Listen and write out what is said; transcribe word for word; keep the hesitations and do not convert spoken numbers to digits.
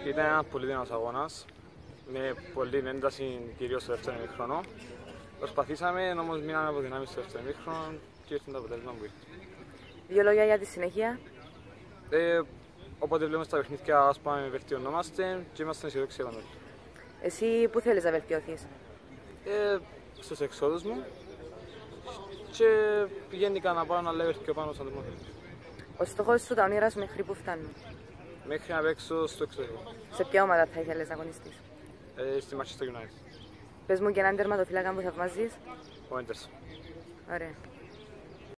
Ήταν ένας πολύ δυνατός αγώνας, με πολλή ένταση κυρίως στο δεύτερο ημίχρονο. Προσπαθήσαμε, όμως μείναμε από δυνάμεις στο δεύτερο ημίχρονο και ήρθε το αποτέλεσμα που ήρθε. Δύο λόγια για τη συνέχεια. Ε, Όποτε βλέπουμε στα παιχνίδια, ας πάμε, βελτιωνόμαστε και είμαστε αισιοδόξοι για το μέλλον. Εσύ πού θέλεις να βελτιωθείς? Ε, στους εξόδους μου και γενικά να πάω να λέω πιο πάνω σαν το μόνο. Ο στόχος σου, τα όνειρα σου μέχρι που φτάνουν? Μέχρι να παίξω στο εξωτερικό. Σε ποια ομάδα θα ήθελες να αγωνιστείς? Ε, στη Manchester United. Πες μου και έναν τερματοφύλακα που θαυμάζεις. Ο Έντερσον. Ωραία.